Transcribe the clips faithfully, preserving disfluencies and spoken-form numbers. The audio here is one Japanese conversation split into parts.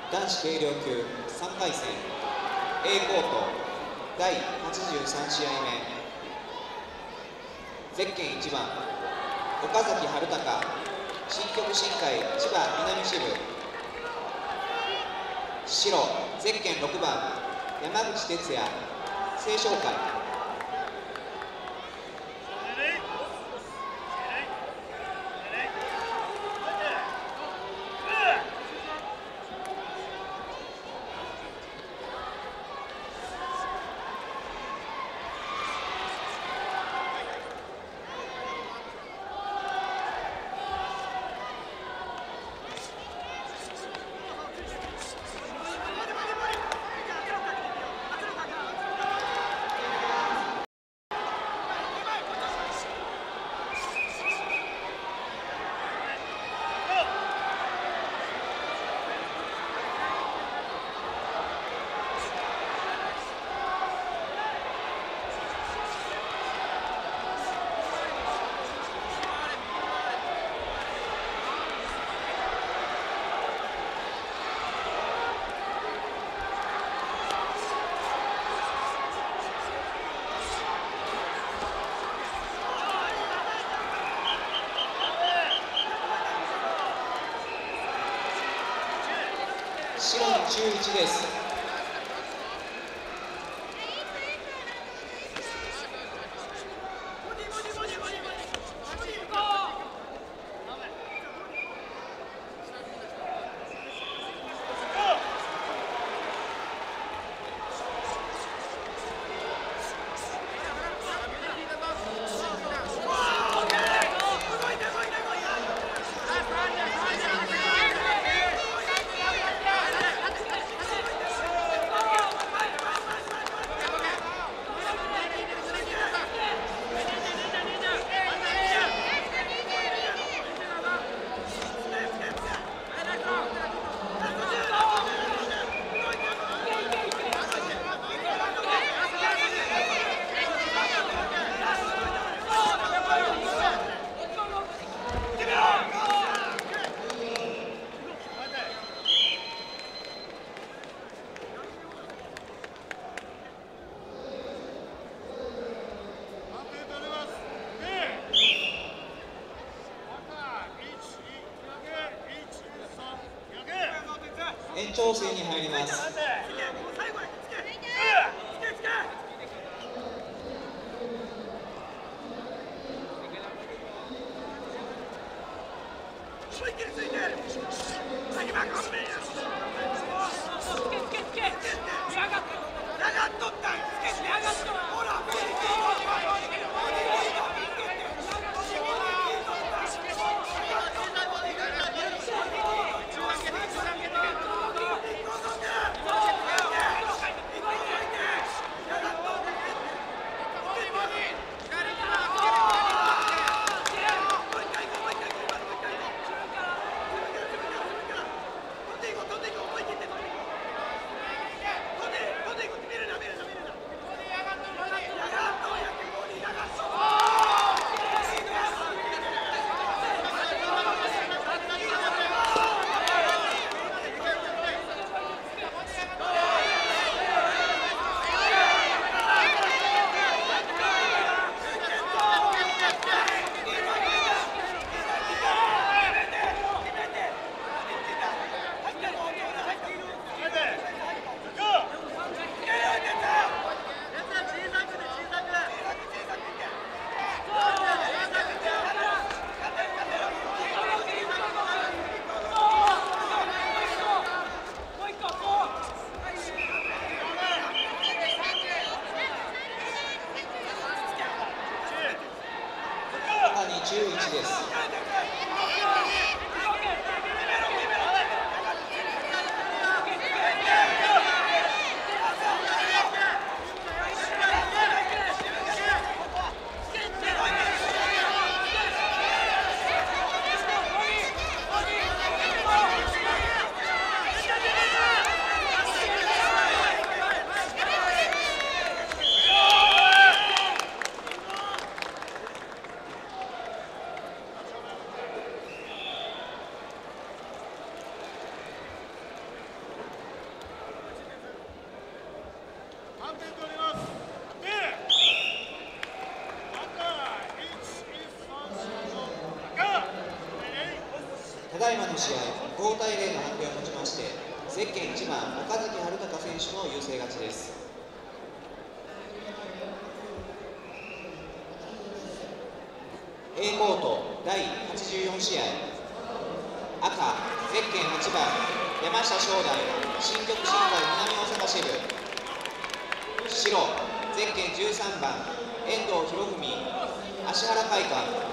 男子軽量級さんかい戦 A コートだいはちじゅうさん試合目、ゼッケンいちばん岡崎春隆新極深海千葉南支部、白ゼッケンろくばん山口哲也青翔会。白に注意いちです。延長戦に入ります。 ただいまの試合、ごたいゼロの判定をもちまして、ゼッケンいちばん、岡崎遥隆選手の優勢勝ちです。A コートだいはちじゅうよん試合、赤、ゼッケンはちばん、山下正代、新曲新海南大阪支部。白、ゼッケンじゅうさんばん、遠藤博文、芦原会館。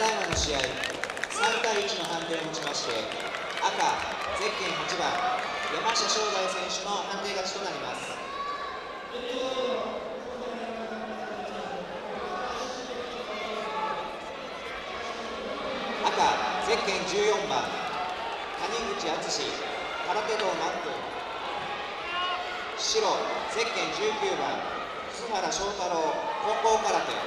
だいまの試合、さんたいいちの判定をもちまして、赤、ゼッケンはちばん、山下正代選手の判定勝ちとなります。赤、ゼッケンじゅうよんばん、谷口敦、空手道マット。白、ゼッケンじゅうきゅうばん、楠原翔太郎、混合空手。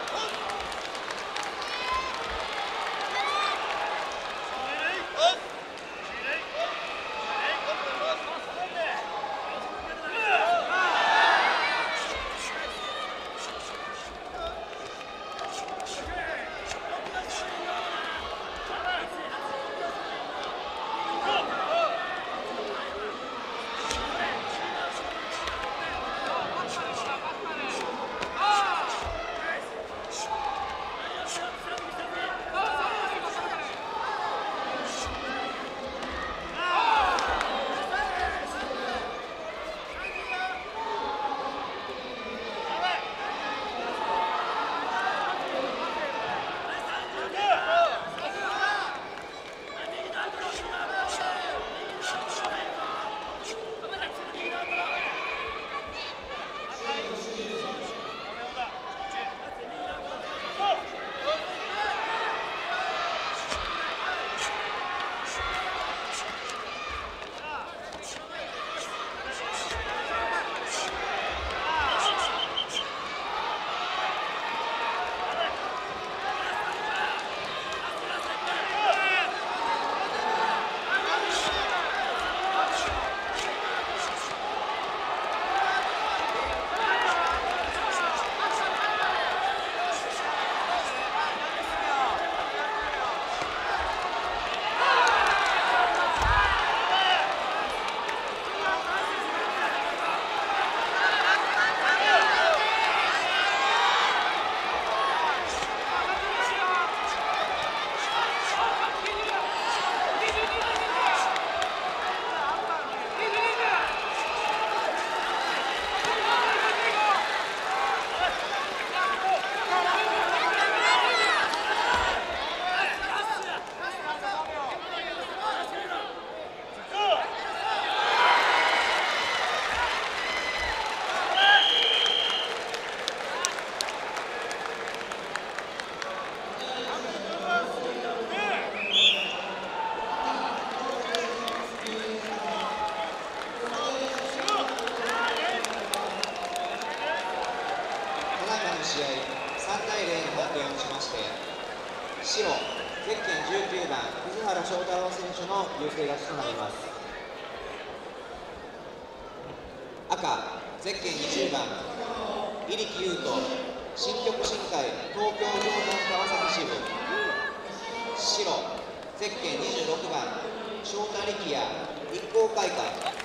試合さんたいゼロの判定をしまして、白、ゼッケンじゅうきゅうばん、葛原翔太郎選手の優勢勝ちとなります。赤、ゼッケンにじゅうばん、入木優斗、新極新会東京城南川崎支部。白、ゼッケンにじゅうろくばん、翔太力也、立候会館。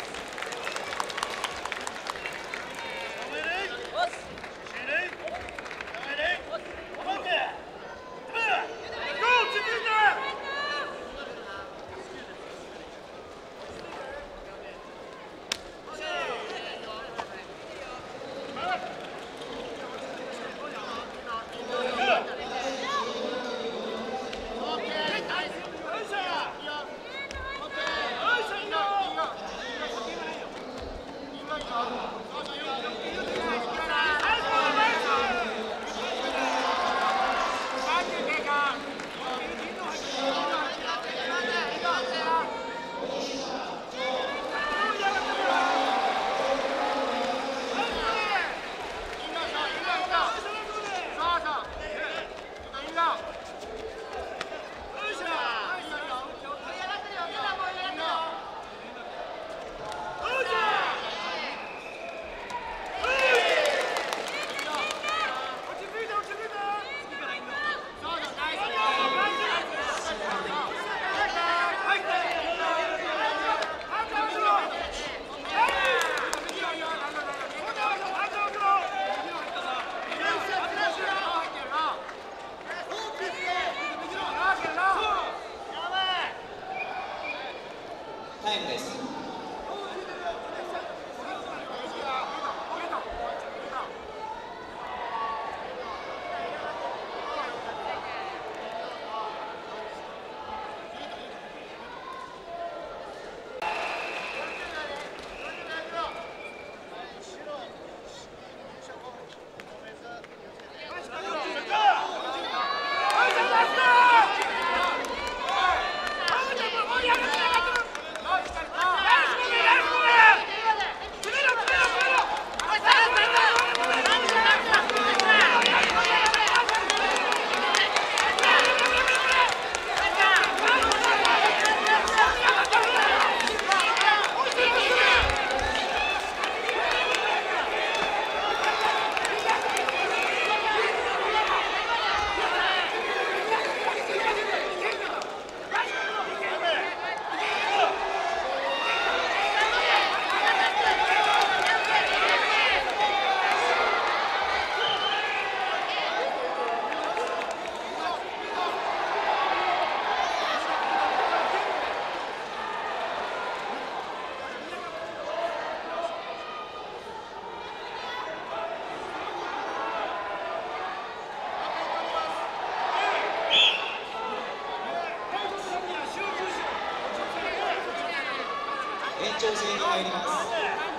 調整に入ります。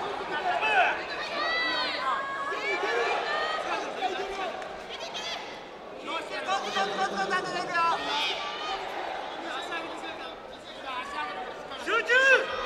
集中。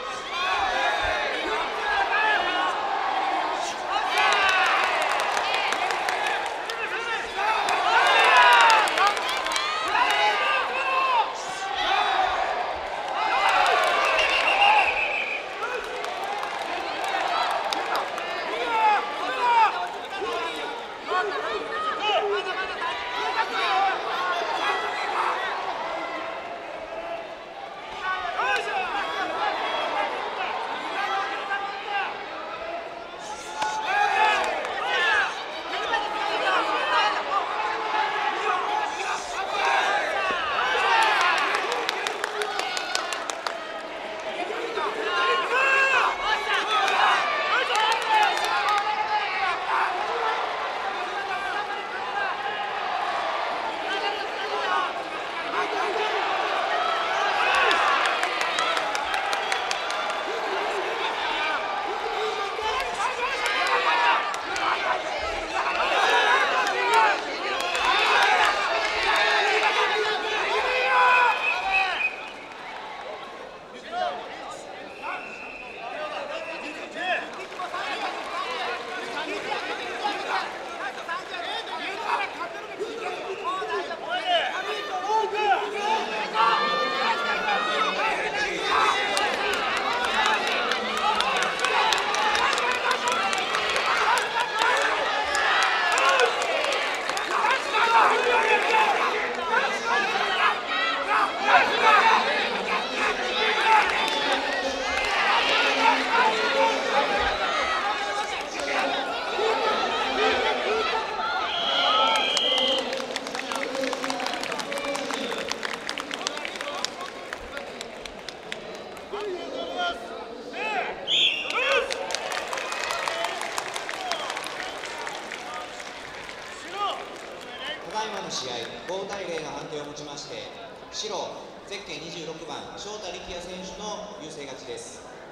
ただいまの試合、ごたいゼロの判定をもちまして、白、ゼッケンにじゅうろくばん、翔太力也選手の優勢勝ちです。